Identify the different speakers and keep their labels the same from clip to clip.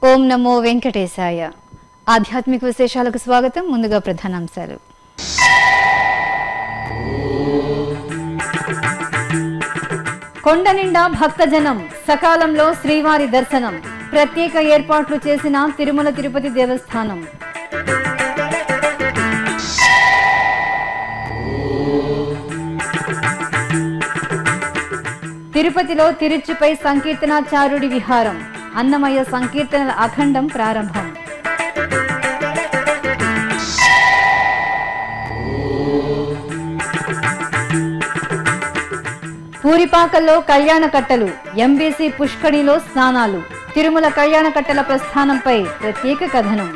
Speaker 1: ఓం నమో వెంకటేశాయ. ఆధ్యాత్మిక విశేషాలకు స్వాగతం. ముందుగా ప్రధానాంశాలు. కొండ నిండా భక్తజనం, సకాలంలో శ్రీవారి దర్శనం, ప్రత్యేక ఏర్పాట్లు చేసిన తిరుమల తిరుపతి దేవస్థానం. తిరుపతిలో తిరుచుపై సంకీర్తనాచార్యుడి విహారం, అన్నమయ్య సంకీర్తనల అఖండం ప్రారంభం. పూరిపాకల్లో కళ్యాణ కట్టలు, ఎంబీసీ పుష్కరిణిలో స్నానాలు, తిరుమల కళ్యాణ కట్టల ప్రస్థానంపై ప్రత్యేక కథనం.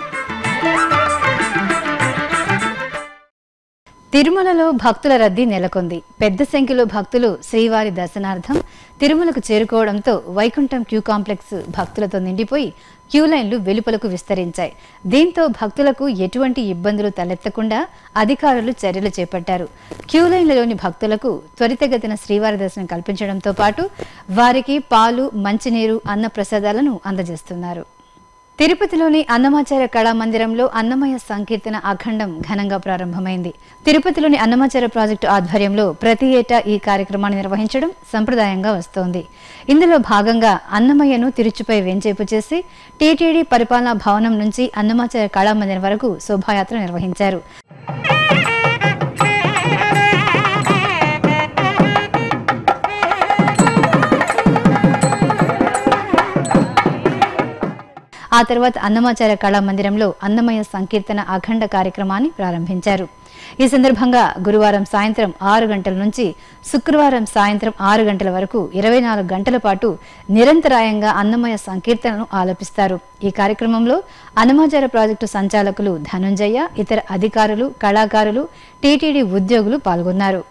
Speaker 1: తిరుమలలో భక్తుల రద్దీ నెలకొంది. పెద్ద సంఖ్యలో భక్తులు శ్రీవారి దర్శనార్థం తిరుమలకు చేరుకోవడంతో వైకుంఠం క్యూ కాంప్లెక్స్ భక్తులతో నిండిపోయి క్యూ లైన్లు వెలుపలకు విస్తరించాయి. దీంతో భక్తులకు ఎటువంటి ఇబ్బందులు తలెత్తకుండా అధికారులు చర్యలు చేపట్టారు. క్యూ లైన్లలోని భక్తులకు త్వరితగతిన శ్రీవారి దర్శనం కల్పించడంతో పాటు వారికి పాలు, మంచినీరు, అన్న ప్రసాదాలను అందజేస్తున్నారు. తిరుపతిలోని అన్నమాచార్య కళామందిరంలో అన్నమయ్య సంకీర్తన అఖండం ఘనంగా ప్రారంభమైంది. తిరుపతిలోని అన్నమాచార్య ప్రాజెక్టు ఆధ్వర్యంలో ప్రతి ఏటా ఈ కార్యక్రమాన్ని నిర్వహించడం సంప్రదాయంగా వస్తోంది. ఇందులో భాగంగా అన్నమయ్యను తిరుచుపై వెంచేపు చేసి టీటీడీ పరిపాలనా భవనం నుంచి అన్నమాచార్య కళామందిరం వరకు శోభాయాత్ర నిర్వహించారు. ఆ తర్వాత అన్నమాచార్య కళామందిరంలో అన్నమయ్య సంకీర్తన అఖండ కార్యక్రమాన్ని ప్రారంభించారు. ఈ సందర్భంగా గురువారం సాయంత్రం 6 గంటల నుంచి శుక్రవారం సాయంత్రం 6 గంటల వరకు 24 గంటల పాటు నిరంతరాయంగా అన్నమయ్య సంకీర్తనను ఆలపిస్తారు. ఈ కార్యక్రమంలో అన్నమాచార్య ప్రాజెక్టు సంచాలకులు ధనుంజయ, ఇతర అధికారులు, కళాకారులు, టీటీడీ ఉద్యోగులు పాల్గొన్నారు.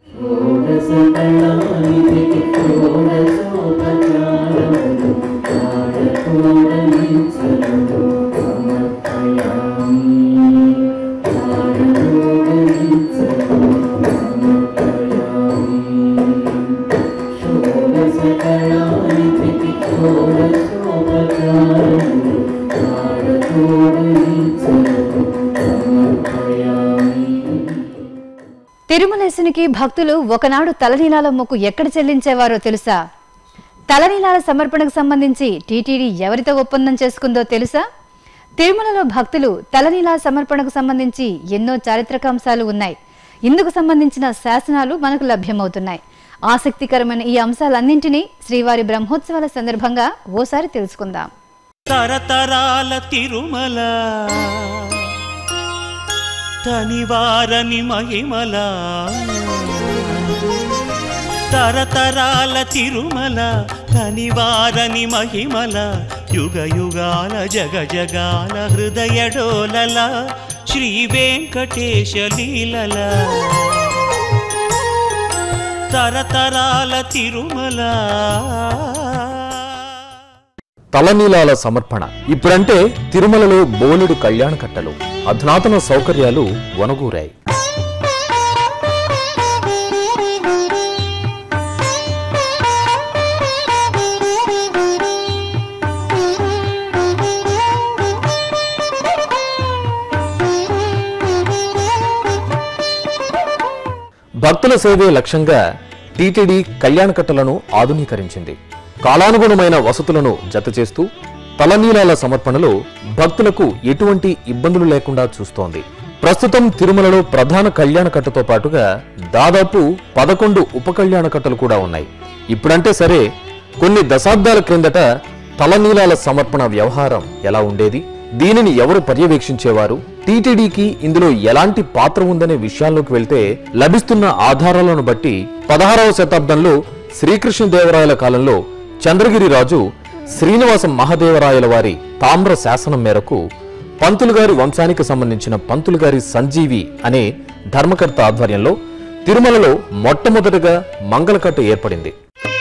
Speaker 1: తిరుమలేశునికి భక్తులు ఒకనాడు తలనీలాల మొక్కు ఎక్కడ చెల్లించేవారో తెలుసా? తలనీలాల సమర్పణకు సంబంధించి టీటీడీ ఎవరితో ఒప్పందం చేసుకుందో తెలుసా? తిరుమలలో భక్తులు తలనీలాల సమర్పణకు సంబంధించి ఎన్నో చారిత్రకాంశాలు ఉన్నాయి. ఇందుకు సంబంధించిన శాసనాలు మనకు లభ్యమవుతున్నాయి. ఆసక్తికరమైన ఈ అంశాలన్నింటినీ శ్రీవారి బ్రహ్మోత్సవాల సందర్భంగా ఓసారి తెలుసుకుందాం.
Speaker 2: తరతరాల తిరుమల తనివారని మహిమల, తరతరాల తిరుమల తనివారని మహిమల, యుగ యుగాల జగ జగాల హృదయడోలల, శ్రీ వెంకటేశ లీలల, తరతరాల తిరుమల.
Speaker 3: తలనీలాల సమర్పణ ఇప్పుడంటే తిరుమలలో బోలెడు కళ్యాణ కట్టలు, అధునాతన సౌకర్యాలు వనగూరాయి. భక్తుల సేవే లక్ష్యంగా టీటీడీ కళ్యాణ కట్టలను ఆధునీకరించింది. కాలానుగుణమైన వసతులను జతచేస్తూ తలనీలాల సమర్పణలో భక్తులకు ఎటువంటి ఇబ్బందులు లేకుండా చూస్తోంది. ప్రస్తుతం తిరుమలలో ప్రధాన కళ్యాణ కట్టతో పాటుగా దాదాపు 11 ఉప కళ్యాణ కట్టలు కూడా ఉన్నాయి. ఇప్పుడంటే సరే, కొన్ని దశాబ్దాల క్రిందట తలనీలాల సమర్పణ వ్యవహారం ఎలా ఉండేది, దీనిని ఎవరు పర్యవేక్షించేవారు, టీటీడీకి ఇందులో ఎలాంటి పాత్ర ఉందనే విషయాల్లోకి వెళ్తే లభిస్తున్న ఆధారాలను బట్టి 16వ శతాబ్దంలో శ్రీకృష్ణదేవరాయల కాలంలో చంద్రగిరి రాజు శ్రీనివాస మహాదేవరాయల వారి తామ్ర శాసనం మేరకు పంతులుగారి వంశానికి సంబంధించిన పంతులుగారి సంజీవి అనే ధర్మకర్త ఆధ్వర్యంలో తిరుమలలో మొట్టమొదటగా మంగళకట్ట ఏర్పడింది.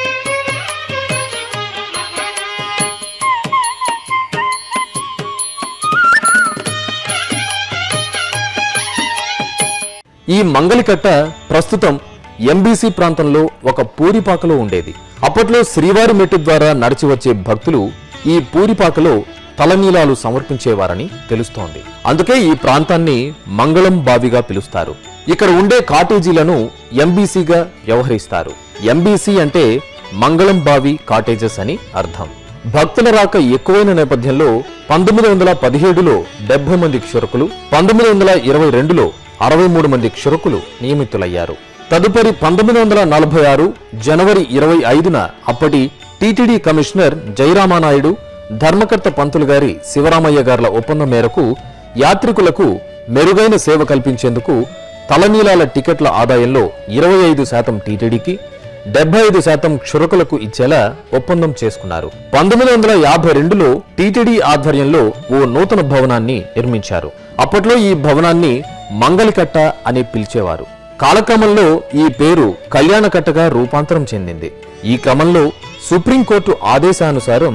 Speaker 3: ఈ మంగళకట్ట ప్రస్తుతం ఎంబీసీ ప్రాంతంలో ఒక పూరిపాకలో ఉండేది. అప్పట్లో శ్రీవారి మెట్టు ద్వారా నడిచి వచ్చే భక్తులు ఈ పూరిపాకలో తలనీలాలు సమర్పించేవారని తెలుస్తోంది. అందుకే ఈ ప్రాంతాన్ని మంగళం బావిగా పిలుస్తారు. ఇక్కడ ఉండే కాటేజీలను ఎంబీసీగా వ్యవహరిస్తారు. ఎంబీసీ అంటే మంగళం బావి కాటేజెస్ అని అర్థం. భక్తుల రాక ఎక్కువైన నేపథ్యంలో 1917లో 70 మంది క్షురకులు, 1922లో 63 మంది క్షురకులు నియమితులయ్యారు. తదుపరి 1946 జనవరి 25న అప్పటి టీటీడీ కమిషనర్ జయరామానాయుడు, ధర్మకర్త పంతులు గారి శివరామయ్య గార్ల ఒప్పందం మేరకు యాత్రికులకు మెరుగైన సేవ కల్పించేందుకు తలనీలాల టికెట్ల ఆదాయంలో 25% టీటీడీకి, 75% క్షురకులకు ఇచ్చేలా ఒప్పందం చేసుకున్నారు. 1952లో టీటీడీ ఆధ్వర్యంలో ఓ నూతన భవనాన్ని నిర్మించారు. అప్పట్లో ఈ భవనాన్ని మంగళకట్ట అని పిలిచేవారు. కాలక్రమంలో ఈ పేరు కళ్యాణకట్టగా రూపాంతరం చెందింది. ఈ క్రమంలో సుప్రీంకోర్టు ఆదేశానుసారం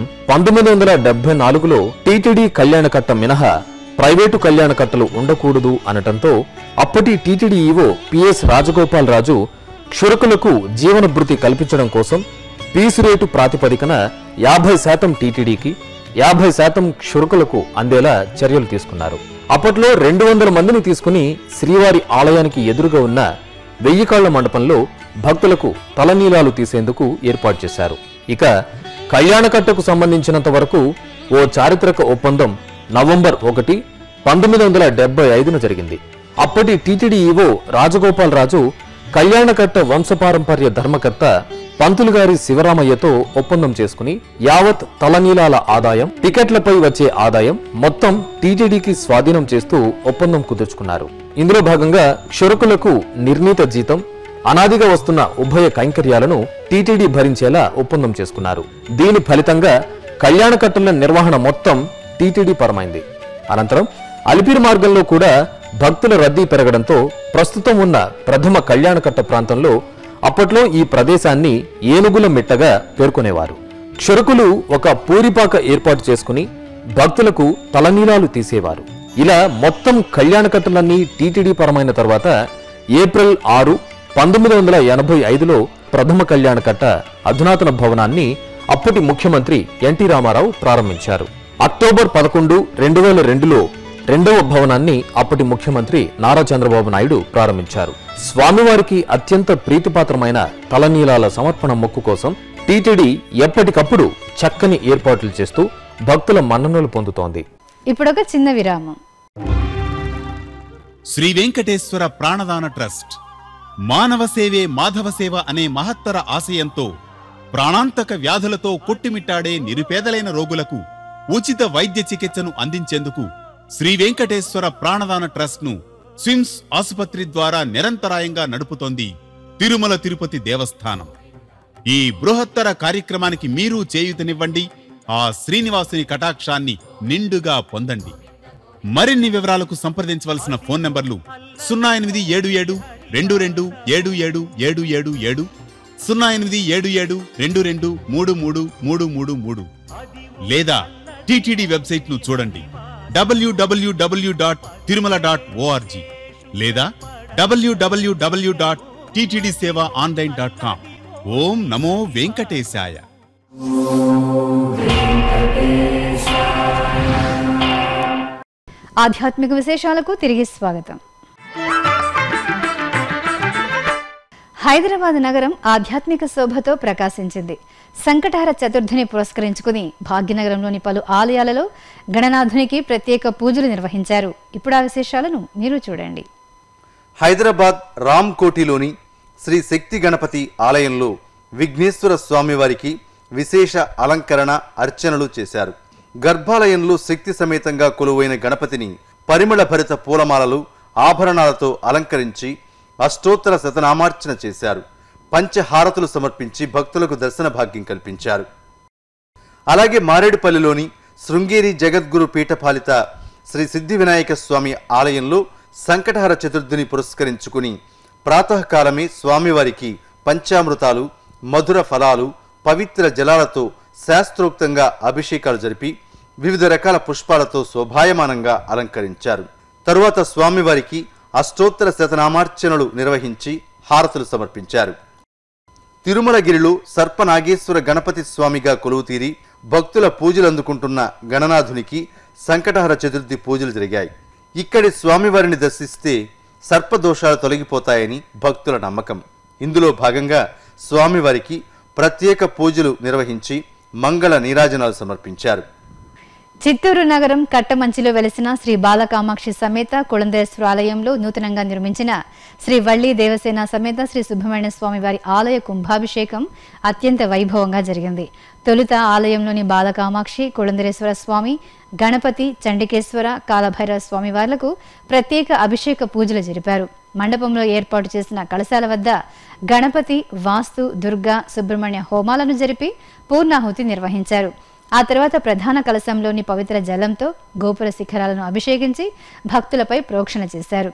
Speaker 3: 1974లో టీటీడీ కళ్యాణకట్ట మినహా ప్రైవేటు కళ్యాణకట్టలు ఉండకూడదు అనటంతో అప్పటి TTD EO PS Rajagopal Raju క్షురకులకు జీవనభృతి కల్పించడం కోసం పీసు రేటు ప్రాతిపదికన 50% టీటీడీకి, 50% క్షురకులకు అందేలా చర్యలు తీసుకున్నారు. అప్పట్లో 200 మందిని తీసుకుని శ్రీవారి ఆలయానికి ఎదురుగా ఉన్న 1000 కాళ్ల మండపంలో భక్తులకు తలనీలాలు తీసేందుకు ఏర్పాటు చేశారు. ఇక కళ్యాణకట్టకు సంబంధించినంత వరకు ఓ చారిత్రక ఒప్పందం నవంబర్ 1, 1975న జరిగింది. అప్పటి టీటీడీ ఈవో రాజగోపాల్ రాజు కళ్యాణకట్ట వంశపారంపర్య ధర్మకర్త పంతులు గారి శివరామయ్యతో ఒప్పందం చేసుకుని యావత్ తలనీలాల ఆదాయం, టికెట్లపై వచ్చే ఆదాయం మొత్తం టీటీడీకి స్వాధీనం చేస్తూ ఒప్పందం కుదుర్చుకున్నారు. ఇందులో భాగంగా క్షురకులకు నిర్ణీత జీతం, అనాదిగా వస్తున్న ఉభయ కైంకర్యాలను టీటీడీ భరించేలా ఒప్పందం చేసుకున్నారు. దీని ఫలితంగా కళ్యాణకట్టల నిర్వహణ మొత్తం టీటీడీ పరమైంది. అనంతరం అలిపిరి మార్గంలో కూడా భక్తుల రద్దీ పెరగడంతో ప్రస్తుతం ఉన్న ప్రథమ కళ్యాణకట్ట ప్రాంతంలో అప్పట్లో ఈ ప్రదేశాన్ని ఏనుగుల మిట్టగా పేర్కొనేవారు. క్షురకులు ఒక పూరిపాక ఏర్పాటు చేసుకుని భక్తులకు తలనీలాలు తీసేవారు. ఇలా మొత్తం కళ్యాణకట్టలన్నీ టీటీడీ పరమైన తర్వాత ఏప్రిల్ 6, 1985లో ప్రథమ కళ్యాణకట్ట అధునాతన భవనాన్ని అప్పటి ముఖ్యమంత్రి ఎన్టీ రామారావు ప్రారంభించారు. అక్టోబర్ 11, 2002లో రెండవ భవనాన్ని అప్పటి ముఖ్యమంత్రి నారా చంద్రబాబు నాయుడు ప్రారంభించారు. స్వామివారికి అత్యంత ప్రీతిపాత్రమైన తలనీలాల సమర్పణ మొక్కు కోసం టీటీడీ ఎప్పటికప్పుడు చక్కని ఏర్పాట్లు చేస్తూ భక్తుల మన్ననలు పొందుతోంది.
Speaker 1: ఇప్పుడొక చిన్న విరామం.
Speaker 4: శ్రీ వెంకటేశ్వర ప్రాణదాన ట్రస్ట్ మానవ సేవే మాధవ సేవ అనే మహత్తర ఆశయంతో ప్రాణాంతక వ్యాధులతో కొట్టుమిట్టాడే నిరుపేదలైన రోగులకు ఉచిత వైద్య చికిత్సను అందించేందుకు శ్రీ వెంకటేశ్వర ప్రాణదాన ట్రస్ట్ ను స్విమ్స్ ఆసుపత్రి ద్వారా నిరంతరాయంగా నడుపుతోంది తిరుమల తిరుపతి దేవస్థానం. ఈ బృహత్తర కార్యక్రమానికి మీరు చేయూతనివ్వండి. ఆ శ్రీనివాసుని కటాక్షాన్ని నిండుగా పొందండి. మరిన్ని వివరాలకు సంప్రదించవలసిన ఫోన్ నంబర్లు 0877 22 77 0877 22 33 లేదా టీటీడీ వెబ్సైట్ ను చూడండి www.tirumala.org లేదా www.ttdsevaonline.com. ఓం నమో వెంకటేశాయ.
Speaker 1: ఆధ్యాత్మిక విశేషాలకు తిరిగి స్వాగతం. హైదరాబాద్ నగరం ఆధ్యాత్మిక శోభతో ప్రకాశించింది. సంకటహర చతుర్థిని పురస్కరించుకుని భాగ్యనగరంలోని పలు ఆలయాలలో గణనాథునికి ప్రత్యేక పూజలు నిర్వహించారు. ఇప్పుడు ఆ విశేషాలను మీరు చూడండి.
Speaker 5: హైదరాబాద్ రామ్ కోటిలోని శ్రీ శక్తి గణపతి ఆలయంలో విఘ్నేశ్వర స్వామివారికి విశేష అలంకరణ అర్చనలు చేశారు. గర్భాలయంలో శక్తి సమేతంగా కొలువైన గణపతిని పరిమళ భరిత పూలమాలలు, ఆభరణాలతో అలంకరించి అష్టోత్తర శతనామార్చన చేశారు. పంచహారతులు సమర్పించి భక్తులకు దర్శన భాగ్యం కల్పించారు. అలాగే మారేడుపల్లిలోని శృంగేరి జగద్గురు పీఠపాలిత శ్రీ సిద్ధి వినాయక స్వామి ఆలయంలో సంకటహర చతుర్థిని పురస్కరించుకుని ప్రాతకాలమే స్వామివారికి పంచామృతాలు, మధుర ఫలాలు, పవిత్ర జలాలతో శాస్త్రోక్తంగా అభిషేకాలు జరిపి వివిధ రకాల పుష్పాలతో శోభాయమానంగా అలంకరించారు. తరువాత స్వామివారికి అష్టోత్తర శతనామార్చనలు నిర్వహించి హారతులు సమర్పించారు. తిరుమలగిరిలో సర్పనాగేశ్వర గణపతి స్వామిగా కొలువుతీరి భక్తుల పూజలు అందుకుంటున్న గణనాథునికి సంకటహర చతుర్థి పూజలు జరిగాయి. ఇక్కడి స్వామివారిని దర్శిస్తే సర్పదోషాలు తొలగిపోతాయని భక్తుల నమ్మకం. ఇందులో భాగంగా స్వామివారికి ప్రత్యేక పూజలు నిర్వహించి మంగళ నీరాజనాలు సమర్పించారు.
Speaker 1: చిత్తూరు నగరం కట్టమంచిలో వెలిసిన శ్రీ బాలకామాక్షి సమేత కుళందేశ్వర ఆలయంలో నూతనంగా నిర్మించిన శ్రీ వల్లి దేవసేన సమేత శ్రీ సుబ్రహ్మణ్య స్వామి వారి ఆలయ కుంభాభిషేకం అత్యంత వైభవంగా జరిగింది. తొలుత ఆలయంలోని బాలకామాక్షి, కుళందేశ్వర స్వామి, గణపతి, చండికేశ్వర, కాలభైరవ స్వామి వార్లకు ప్రత్యేక అభిషేక పూజలు జరిపారు. మండపంలో ఏర్పాటు చేసిన కలశాల వద్ద గణపతి, వాస్తు, దుర్గా, సుబ్రహ్మణ్య హోమాలను జరిపి పూర్ణాహుతి నిర్వహించారు. ఆ తర్వాత ప్రధాన కలశంలోని పవిత్ర జలంతో గోపుర శిఖరాలను అభిషేకించి భక్తులపై ప్రోక్షణ చేశారు.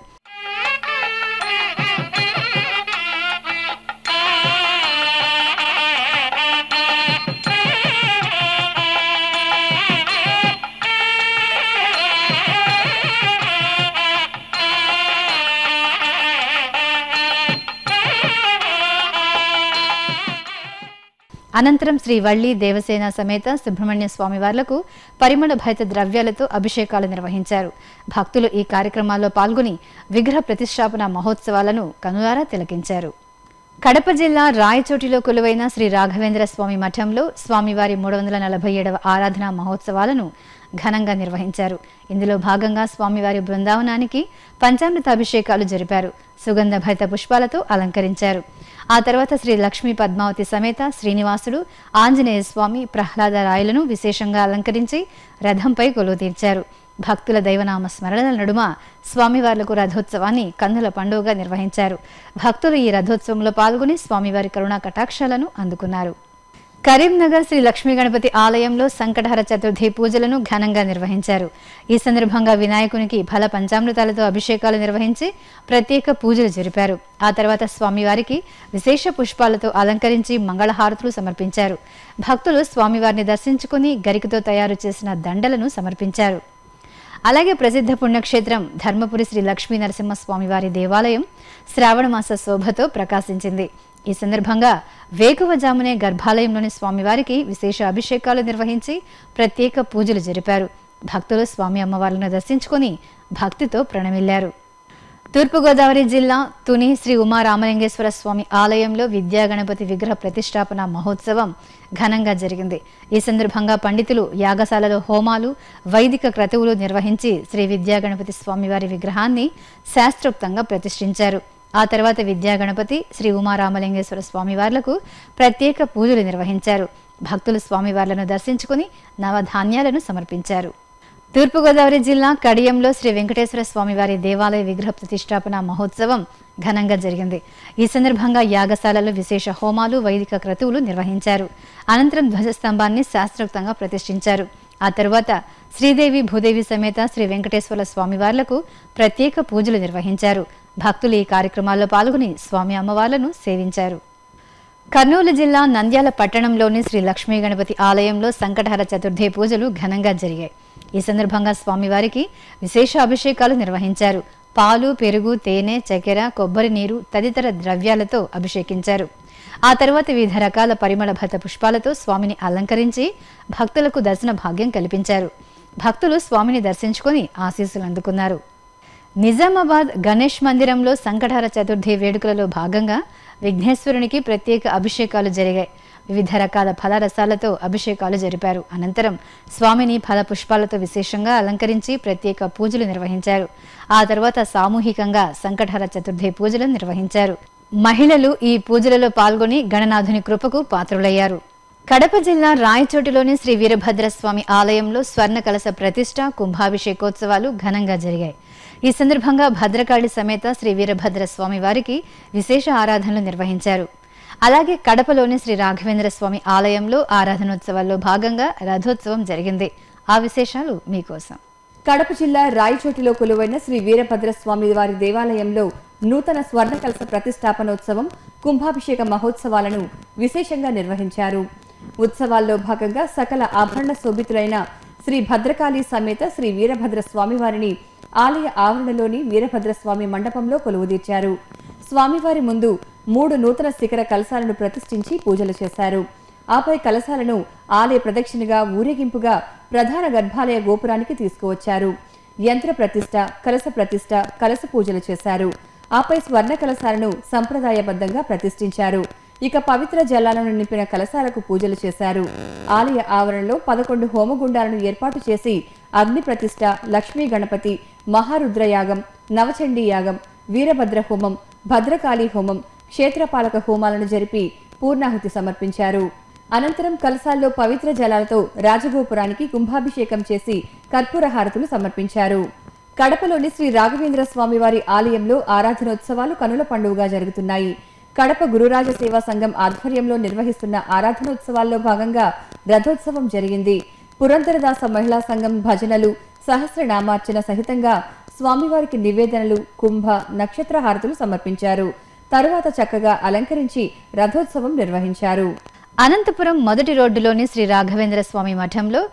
Speaker 1: అనంతరం శ్రీ వల్లి దేవసేన సమేత సుబ్రహ్మణ్య స్వామి వార్లకు పరిమళ భరిత ద్రవ్యాలతో అభిషేకాలు నిర్వహించారు. భక్తులు ఈ కార్యక్రమాల్లో పాల్గొని విగ్రహ ప్రతిష్టాపన మహోత్సవాలను కనులారా తిలకించారు. కడప జిల్లా రాయచోటిలో కొలువైన శ్రీ రాఘవేంద్ర స్వామి మఠంలో స్వామివారి 347వ ఆరాధనా మహోత్సవాలను ఘనంగా నిర్వహించారు. ఇందులో భాగంగా స్వామివారి బృందావనానికి పంచామృత అభిషేకాలు జరిపారు. సుగంధ భరిత పుష్పాలతో అలంకరించారు. ఆ తర్వాత శ్రీ లక్ష్మీ పద్మావతి సమేత శ్రీనివాసుడు, ఆంజనేయ స్వామి, ప్రహ్లాద రాయలను విశేషంగా అలంకరించి రథంపై కొలువు తీర్చారు. భక్తుల దైవనామ స్మరణల నడుమ స్వామివార్లకు రథోత్సవాన్ని కన్నుల పండుగగా నిర్వహించారు. భక్తులు ఈ రథోత్సవంలో పాల్గొని స్వామివారి కరుణా కటాక్షాలను అందుకున్నారు. కరీంనగర్ శ్రీ లక్ష్మీ గణపతి ఆలయంలో సంకటహర చతుర్థి పూజలను ఘనంగా నిర్వహించారు. ఈ సందర్భంగా వినాయకునికి ఫల పంచామృతాలతో అభిషేకాలు నిర్వహించి ప్రత్యేక పూజలు జరిపారు. ఆ తర్వాత స్వామివారికి విశేష పుష్పాలతో అలంకరించి మంగళహారతులు సమర్పించారు. భక్తులు స్వామివారిని దర్శించుకుని గరికతో తయారు చేసిన దండలను సమర్పించారు. అలాగే ప్రసిద్ధ పుణ్యక్షేత్రం ధర్మపురి శ్రీ లక్ష్మీ నరసింహస్వామివారి దేవాలయం శ్రావణమాస శోభతో ప్రకాశించింది. ఈ సందర్భంగా వేకువజామునే గర్భాలయంలోని స్వామివారికి విశేష అభిషేకాలు నిర్వహించి ప్రత్యేక పూజలు జరిపారు. భక్తులు స్వామి అమ్మవార్లను దర్శించుకుని భక్తితో ప్రణమిల్లారు. తూర్పుగోదావరి జిల్లా తుని శ్రీ ఉమారామలింగేశ్వర స్వామి ఆలయంలో విద్యాగణపతి విగ్రహ ప్రతిష్టాపన మహోత్సవం ఘనంగా జరిగింది. ఈ సందర్భంగా పండితులు యాగశాలలో హోమాలు, వైదిక క్రతువులు నిర్వహించి శ్రీ విద్యాగణపతి స్వామివారి విగ్రహాన్ని శాస్త్రోక్తంగా ప్రతిష్ఠించారు. ఆ తర్వాత విద్యాగణపతి శ్రీ ఉమారామలింగేశ్వర స్వామివార్లకు ప్రత్యేక పూజలు నిర్వహించారు. భక్తులు స్వామివార్లను దర్శించుకుని నవధాన్యాలను సమర్పించారు. తూర్పుగోదావరి జిల్లా కడియంలో శ్రీ వెంకటేశ్వర స్వామివారి దేవాలయ విగ్రహ ప్రతిష్టాపన మహోత్సవం ఘనంగా జరిగింది. ఈ సందర్భంగా యాగశాలలో విశేష హోమాలు, వైదిక క్రతువులు నిర్వహించారు. అనంతరం ధ్వజస్తంభాన్ని శాస్త్రోక్తంగా ప్రతిష్ఠించారు. ఆ తరువాత శ్రీదేవి భూదేవి సమేత శ్రీ వెంకటేశ్వర స్వామివార్లకు ప్రత్యేక పూజలు నిర్వహించారు. భక్తులు ఈ కార్యక్రమాల్లో పాల్గొని స్వామి అమ్మవార్లను సేవించారు. కర్నూలు జిల్లా నంద్యాల పట్టణంలోని శ్రీ లక్ష్మీ గణపతి ఆలయంలో సంకటహర చతుర్థి పూజలు ఘనంగా జరిగాయి. ఈ సందర్భంగా స్వామివారికి విశేష అభిషేకాలు నిర్వహించారు. పాలు, పెరుగు, తేనె, చక్కెర, కొబ్బరి నీరు తదితర ద్రవ్యాలతో అభిషేకించారు. ఆ తర్వాత వివిధ రకాల పరిమళ భరిత పుష్పాలతో స్వామిని అలంకరించి భక్తులకు దర్శన భాగ్యం కల్పించారు. భక్తులు స్వామిని దర్శించుకొని ఆశీస్సులు అందుకున్నారు. నిజామాబాద్ గణేష్ మందిరంలో సంకటహర చతుర్థి వేడుకలలో భాగంగా విఘ్నేశ్వరునికి ప్రత్యేక అభిషేకాలు జరిగాయి. వివిధ రకాల ఫలరసాలతో అభిషేకాలు జరిపారు. అనంతరం స్వామిని ఫల పుష్పాలతో విశేషంగా అలంకరించి ప్రత్యేక పూజలు నిర్వహించారు. ఆ తర్వాత సామూహికంగా సంకటహర చతుర్థి పూజలను నిర్వహించారు. మహిళలు ఈ పూజలలో పాల్గొని గణనాథుని కృపకు పాత్రులయ్యారు. కడప జిల్లా రాయచోటిలోని శ్రీ వీరభద్రస్వామి ఆలయంలో స్వర్ణ కలశ ప్రతిష్ఠ, కుంభాభిషేకోత్సవాలు ఘనంగా జరిగాయి. ఈ సందర్భంగా భద్రకాళి సమేత శ్రీ వీరభద్ర స్వామి వారికి విశేష ఆరాధనలు నిర్వహించారు. అలాగే కడపలోని శ్రీ రాఘవేంద్ర స్వామి ఆలయంలో ఆరాధనోత్సవాల్లో భాగంగా రథోత్సవం జరిగింది. ఆ విశేషాలు మీకోసం.
Speaker 6: కడప జిల్లా రాయచోటిలో కొలువైన శ్రీ వీరభద్ర స్వామి వారి దేవాలయంలో నూతన స్వర్ణ కలశ ప్రతిష్టాపనోత్సవం, కుంభాభిషేక మహోత్సవాలను విశేషంగా నిర్వహించారు. ఉత్సవాల్లో భాగంగా సకల ఆభరణ శోభితులైన శ్రీ భద్రకాళి సమేత శ్రీ వీరభద్ర స్వామి వారిని ఆలయ ఆవరణలోని వీరభద్రస్వామి మండపంలో కొలువుదీర్చారు. స్వామివారి ముందు 3 నూతన శిఖర కలశాలను ప్రతిష్ఠించి పూజలు చేశారు. ఆపై కలశాలను ఆలయ ప్రదక్షిణగా ఊరేగింపుగా ప్రధాన గర్భాలయ గోపురానికి తీసుకువచ్చారు. యంత్ర ప్రతిష్ఠ, కలశ ప్రతిష్ఠ, కలశ పూజలు చేశారు. ఆపై స్వర్ణ కలశాలను సంప్రదాయబద్ధంగా ప్రతిష్ఠించారు. ఇక పవిత్ర జలాలను నింపిన కలశాలకు పూజలు చేశారు. ఆలయ ఆవరణలో 11 హోమగుండాలను ఏర్పాటు చేసి అగ్ని ప్రతిష్ఠ, లక్ష్మీ గణపతి, మహారుద్రయాగం, నవచండీ యాగం, వీరభద్ర హోమం, భద్రకాళీ హోమం, క్షేత్రపాలక హోమాలను జరిపి పూర్ణాహుతి సమర్పించారు. అనంతరం కలశాల్లో పవిత్ర జలాలతో రాజగోపురానికి కుంభాభిషేకం చేసి కర్పూర హారతులు సమర్పించారు. కడపలోని శ్రీ రాఘవేంద్ర స్వామివారి ఆలయంలో ఆరాధనోత్సవాలు కనుల పండుగగా జరుగుతున్నాయి. కడప గురురాజ సేవా సంఘం ఆధ్వర్యంలో నిర్వహిస్తున్న ఆరాధనోత్సవాల్లో భాగంగా రథోత్సవం జరిగింది. పురంధరదాస మహిళా సంఘం భజనలు, సహస్రనామార్చన సహితంగా స్వామివారికి నివేదనలు, కుంభ, నక్షత్ర హారతులు సమర్పించారు. తరువాత చక్కగా అలంకరించి రథోత్సవం నిర్వహించారు.
Speaker 1: అనంతపురం మొదటి రోడ్డులోని శ్రీ రాఘవేంద్ర స్వామి మఠంలో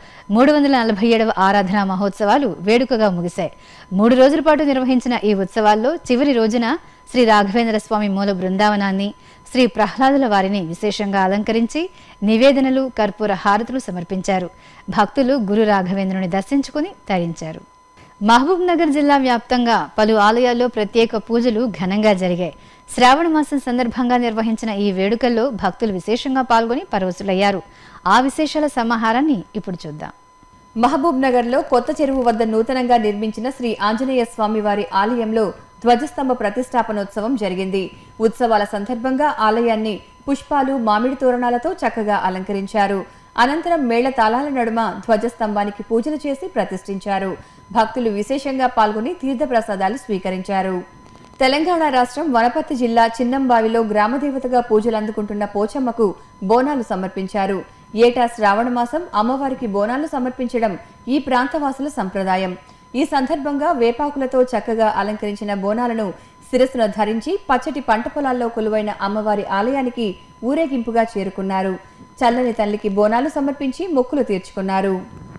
Speaker 1: 347వ ఆరాధనా మహోత్సవాలు వేడుకగా ముగిశాయి. 3 రోజుల పాటు నిర్వహించిన ఈ ఉత్సవాల్లో చివరి రోజున శ్రీ రాఘవేంద్ర స్వామి మూల బృందావనాన్ని, శ్రీ ప్రహ్లాదుల వారిని విశేషంగా అలంకరించి నివేదనలు, కర్పూర హారతులు సమర్పించారు. భక్తులు గురు రాఘవేంద్రుని దర్శించుకుని తరించారు. మహబూబ్ నగర్ జిల్లా వ్యాప్తంగా పలు ఆలయాల్లో ప్రత్యేక పూజలు ఘనంగా జరిగాయి. శ్రావణ మాసం సందర్భంగా నిర్వహించిన ఈ వేడుకల్లో భక్తులు విశేషంగా పాల్గొని పరవశులయ్యారు. ఆ విశేషాల సమాహారాన్ని ఇప్పుడు చూద్దాం.
Speaker 6: మహబూబ్ నగర్ లో కొత్త చెరువు వద్ద నూతనంగా నిర్మించిన శ్రీ ఆంజనేయ స్వామి వారి ఆలయంలో ధ్వజస్తంభ ప్రతిష్టాపనోత్సవం జరిగింది. ఉత్సవాల సందర్భంగా ఆలయాన్ని పుష్పాలు, మామిడి తోరణాలతో చక్కగా అలంకరించారు. అనంతరం మేళ తాళాల నడుమ ధ్వజస్తంభానికి పూజలు చేసి ప్రతిష్ఠించారు. భక్తులు విశేషంగా పాల్గొని తీర్థప్రసాదాలు స్వీకరించారు. తెలంగాణ రాష్ట్రం వనపర్తి జిల్లా చిన్నంబావిలో గ్రామదేవతగా పూజలు అందుకుంటున్న పోచమ్మకు బోనాలు సమర్పించారు. ఏటా శ్రావణ మాసం అమ్మవారికి బోనాలు సమర్పించడం ఈ ప్రాంతవాసుల సంప్రదాయం. ఈ సందర్భంగా వేపాకులతో చక్కగా అలంకరించిన బోనాలను శిరస్సును ధరించి పచ్చటి పంట పొలాల్లో కొలువైన అమ్మవారి ఆలయానికి ఊరేగింపుగా చేరుకున్నారు. చల్లని తల్లికి బోనాలు సమర్పించి మొక్కులు తీర్చుకున్నారు.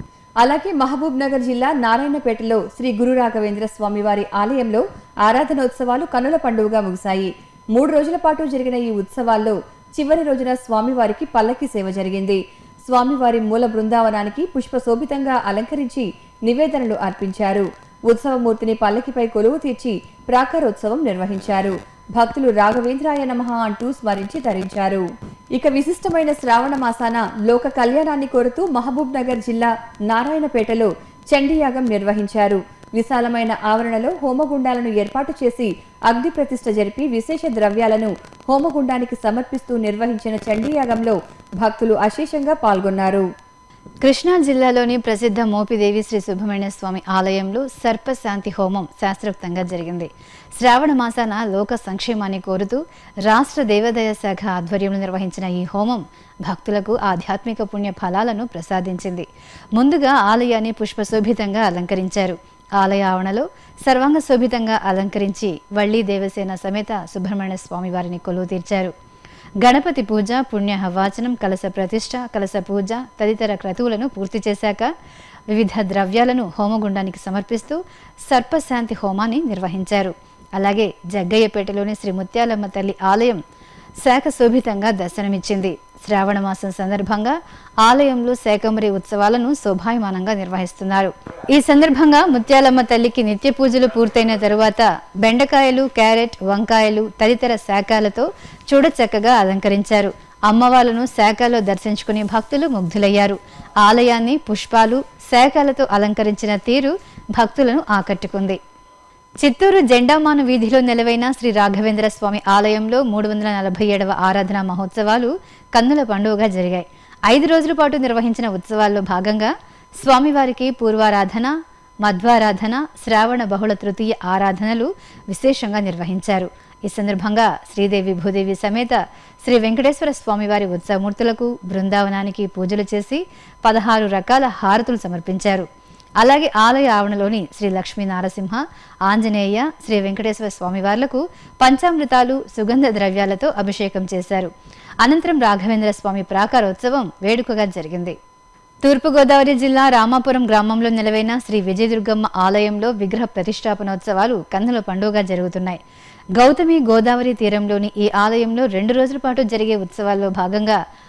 Speaker 6: అలాగే మహబూబ్ నగర్ జిల్లా నారాయణపేటలో శ్రీ గురు రాఘవేంద్ర స్వామివారి ఆలయంలో ఆరాధనోత్సవాలు కనుల పండుగగా ముగిశాయి. 3 రోజుల పాటు జరిగిన ఈ ఉత్సవాల్లో చివరి రోజున స్వామివారికి పల్లకి సేవ జరిగింది. స్వామివారి మూల బృందావనానికి పుష్పశోభితంగా అలంకరించి నివేదనలు అర్పించారు. ఉత్సవమూర్తిని పల్లకిపై కొలువు తీర్చి ప్రాకారోత్సవం నిర్వహించారు. భక్తులు రాఘవేంద్రాయ నమః అంటూ స్మరించి తరించారు. ఇక విశిష్టమైన శ్రావణ మాసాన లోక కళ్యాణాన్ని కోరుతూ మహబూబ్ నగర్ జిల్లా నారాయణపేటలో చండీయాగం నిర్వహించారు. విశాలమైన ఆవరణలో హోమగుండాలను ఏర్పాటు చేసి అగ్ని ప్రతిష్ఠ జరిపి విశేష ద్రవ్యాలను హోమగుండానికి సమర్పిస్తూ నిర్వహించిన చండీయాగంలో భక్తులు అశేషంగా పాల్గొన్నారు.
Speaker 1: కృష్ణా జిల్లాలోని ప్రసిద్ధ మోపిదేవి శ్రీ సుబ్రహ్మణ్య స్వామి ఆలయంలో సర్పశాంతి హోమం శాస్త్రోక్తంగా జరిగింది. శ్రావణ మాసాన లోక సంక్షేమాన్ని కోరుతూ రాష్ట్ర దేవాదాయ శాఖ ఆధ్వర్యంలో నిర్వహించిన ఈ హోమం భక్తులకు ఆధ్యాత్మిక పుణ్య ఫలాలను ప్రసాదించింది. ముందుగా ఆలయాన్ని పుష్పశోభితంగా అలంకరించారు. ఆలయ ఆవరణలో సర్వాంగ శోభితంగా అలంకరించి వళ్ళీ దేవసేన సమేత సుబ్రహ్మణ్య స్వామి వారిని కొలువు తీర్చారు. గణపతి పూజ, పుణ్యహవాచనం, కలశ ప్రతిష్ఠ, కలశ పూజ తదితర క్రతువులను పూర్తి చేశాక వివిధ ద్రవ్యాలను హోమగుండానికి సమర్పిస్తూ సర్పశాంతి హోమాన్ని నిర్వహించారు. అలాగే జగ్గయ్యపేటలోని శ్రీ ముత్యాలమ్మ తల్లి ఆలయం శాఖ శోభితంగా దర్శనమిచ్చింది. శ్రావణ మాసం సందర్భంగా ఆలయంలో శాకంబరి ఉత్సవాలను శోభాయమానంగా నిర్వహిస్తున్నారు. ఈ సందర్భంగా ముత్యాలమ్మ తల్లికి నిత్య పూజలు పూర్తయిన తరువాత బెండకాయలు, క్యారెట్, వంకాయలు తదితర శాఖలతో చూడచక్కగా అలంకరించారు. అమ్మవార్లను శాఖలో దర్శించుకుని భక్తులు ముగ్ధులయ్యారు. ఆలయాన్ని పుష్పాలు, శాఖలతో అలంకరించిన తీరు భక్తులను ఆకట్టుకుంది. చిత్తూరు జెండామాను వీధిలో నెలవైన శ్రీ రాఘవేంద్ర స్వామి ఆలయంలో 347వ ఆరాధనా మహోత్సవాలు కన్నుల పండుగగా జరిగాయి. 5 రోజుల పాటు నిర్వహించిన ఉత్సవాల్లో భాగంగా స్వామివారికి పూర్వారాధన, మధ్వారాధన, శ్రావణ బహుళ తృతీయ ఆరాధనలు విశేషంగా నిర్వహించారు. ఈ సందర్భంగా శ్రీదేవి భూదేవి సమేత శ్రీ వెంకటేశ్వర స్వామివారి ఉత్సవమూర్తులకు బృందావనానికి పూజలు చేసి 16 రకాల హారతులు సమర్పించారు. అలాగే ఆలయ ఆవరణలోని శ్రీ లక్ష్మీ నారసింహ, ఆంజనేయ, శ్రీ వెంకటేశ్వర స్వామివార్లకు పంచామృతాలు, సుగంధ ద్రవ్యాలతో అభిషేకం చేశారు. అనంతరం రాఘవేంద్ర స్వామి ప్రాకారోత్సవం వేడుకగా జరిగింది. తూర్పుగోదావరి జిల్లా రామాపురం గ్రామంలో నెలవైన శ్రీ విజయదుర్గమ్మ ఆలయంలో విగ్రహ ప్రతిష్టాపనోత్సవాలు కన్నుల పండుగగా జరుగుతున్నాయి. గౌతమి గోదావరి తీరంలోని ఈ ఆలయంలో 2 రోజుల పాటు జరిగే ఉత్సవాల్లో భాగంగా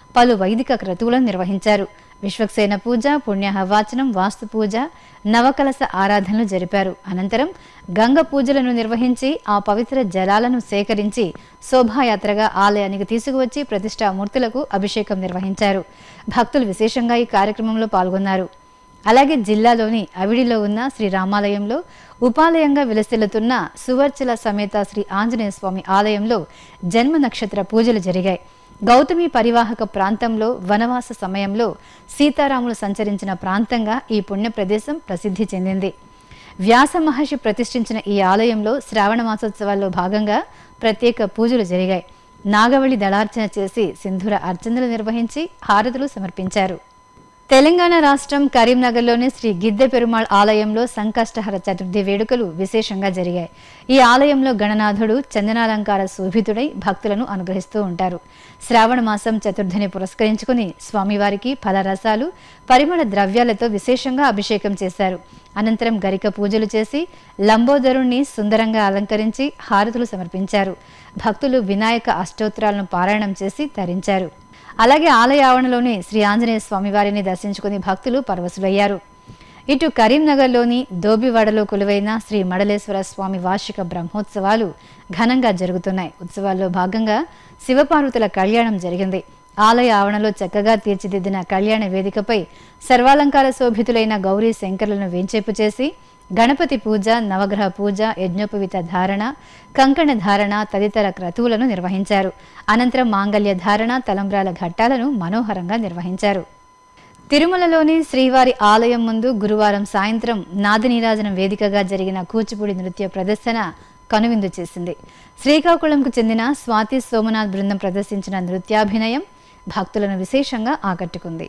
Speaker 1: పలు వైదిక క్రతువులను నిర్వహించారు. విశ్వక్సేన పూజ, పుణ్యాహవాచనం, వాస్తు పూజ, నవకలశ ఆరాధనలు జరిపారు. అనంతరం గంగ పూజలను నిర్వహించి ఆ పవిత్ర జలాలను సేకరించి శోభాయాత్రగా ఆలయానికి తీసుకువచ్చి ప్రతిష్టామూర్తులకు అభిషేకం నిర్వహించారు. భక్తులు విశేషంగా ఈ కార్యక్రమంలో పాల్గొన్నారు. అలాగే జిల్లాలోని అవిడిలో ఉన్న శ్రీ రామాలయంలో ఉపాలయంగా విలసిల్లుతున్న సువర్చల సమేత శ్రీ ఆంజనేయ స్వామి ఆలయంలో జన్మ నక్షత్ర పూజలు జరిగాయి. గౌతమి పరివాహక ప్రాంతంలో వనవాస సమయంలో సీతారాములు సంచరించిన ప్రాంతంగా ఈ పుణ్య ప్రదేశం ప్రసిద్ధి చెందింది. వ్యాస మహర్షి ప్రతిష్ఠించిన ఈ ఆలయంలో శ్రావణ మాసోత్సవాల్లో భాగంగా ప్రత్యేక పూజలు జరిగాయి. నాగవళి దళార్చన చేసి సింధూర అర్చనలు నిర్వహించి హారతులు సమర్పించారు. తెలంగాణ రాష్ట్రం కరీంనగర్లోని శ్రీ గిద్దె పెరుమాళ్ ఆలయంలో సంకష్టహర చతుర్థి వేడుకలు విశేషంగా జరిగాయి. ఈ ఆలయంలో గణనాథుడు చందనాలంకార శోభితుడై భక్తులను అనుగ్రహిస్తూ ఉంటారు. శ్రావణ మాసం చతుర్థిని పురస్కరించుకుని స్వామివారికి ఫలరసాలు, పరిమళ ద్రవ్యాలతో విశేషంగా అభిషేకం చేశారు. అనంతరం గరిక పూజలు చేసి లంబోదరుణ్ణి సుందరంగా అలంకరించి హారతులు సమర్పించారు. భక్తులు వినాయక అష్టోత్తరాలను పారాయణం చేసి తరించారు. అలాగే ఆలయ ఆవరణలోని శ్రీ ఆంజనేయ స్వామివారిని దర్శించుకుని భక్తులు పరవశులయ్యారు. ఇటు కరీంనగర్లోని దోబివాడలో కొలువైన శ్రీ మడలేశ్వర స్వామి వార్షిక బ్రహ్మోత్సవాలు ఘనంగా జరుగుతున్నాయి. ఉత్సవాల్లో భాగంగా శివపార్వతుల కళ్యాణం జరిగింది. ఆలయ ఆవరణలో చక్కగా తీర్చిదిద్దిన కళ్యాణ వేదికపై సర్వాలంకార శోభితులైన గౌరీ శంకరులను వేంచేపు చేసి గణపతి పూజ, నవగ్రహ పూజ, యజ్ఞోపవిత ధారణ, కంకణ ధారణ తదితర క్రతువులను నిర్వహించారు. అనంతరం మాంగళ్య ధారణ, తలంబ్రాల ఘట్టాలను మనోహరంగా నిర్వహించారు. తిరుమలలోని శ్రీవారి ఆలయం ముందు గురువారం సాయంత్రం నాదనీరాజనం వేదికగా జరిగిన కూచిపూడి నృత్య ప్రదర్శన కనువిందు చేసింది. శ్రీకాకుళంకు చెందిన స్వాతి సోమనాథ్ బృందం ప్రదర్శించిన నృత్యాభినయం భక్తులను విశేషంగా ఆకట్టుకుంది.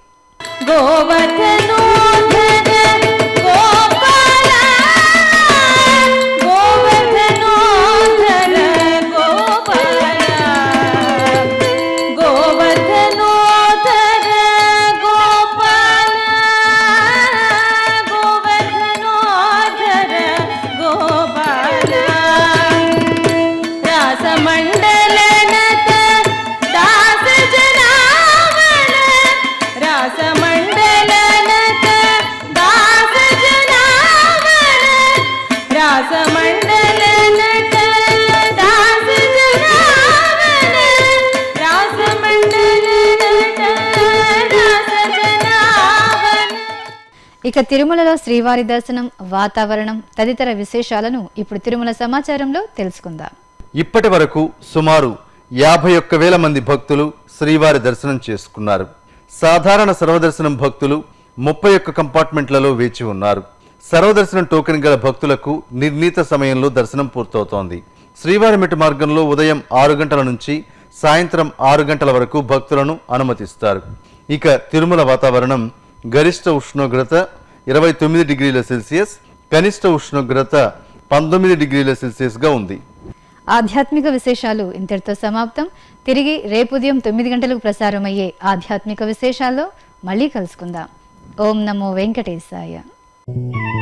Speaker 1: ఇక తిరుమలలో శ్రీవారి దర్శనం, వాతావరణం తదితర విశేషాలను ఇప్పుడు తిరుమల సమాచారంలో తెలుసుకుందాం.
Speaker 5: ఇప్పటి వరకు సుమారు 51,000 మంది భక్తులు శ్రీవారి దర్శనం చేసుకున్నారు. సాధారణ సర్వదర్శనం భక్తులు 31 కంపార్ట్మెంట్లలో వేచి ఉన్నారు. సర్వదర్శనం టోకెన్ గల భక్తులకు నిర్ణీత సమయంలో దర్శనం పూర్తవుతోంది. శ్రీవారి మెట్టు మార్గంలో ఉదయం 6 గంటల నుంచి సాయంత్రం 6 గంటల వరకు భక్తులను అనుమతిస్తారు. ఇక తిరుమల వాతావరణం గరిష్ట ఉష్ణోగ్రత 29 డిగ్రీల సెల్సియస్, కనిష్ట ఉష్ణోగ్రత 19 డిగ్రీల సెల్సియస్గా ఉంది.
Speaker 1: ఆధ్యాత్మిక విశేషాలు ఇంతటితో సమాప్తం. తిరిగి రేపు ఉదయం 9 గంటలకు ప్రసారమయ్యే ఆధ్యాత్మిక విశేషాల్లో మళ్ళీ కలుసుకుందాం. ఓం నమో వెంకటేశాయ.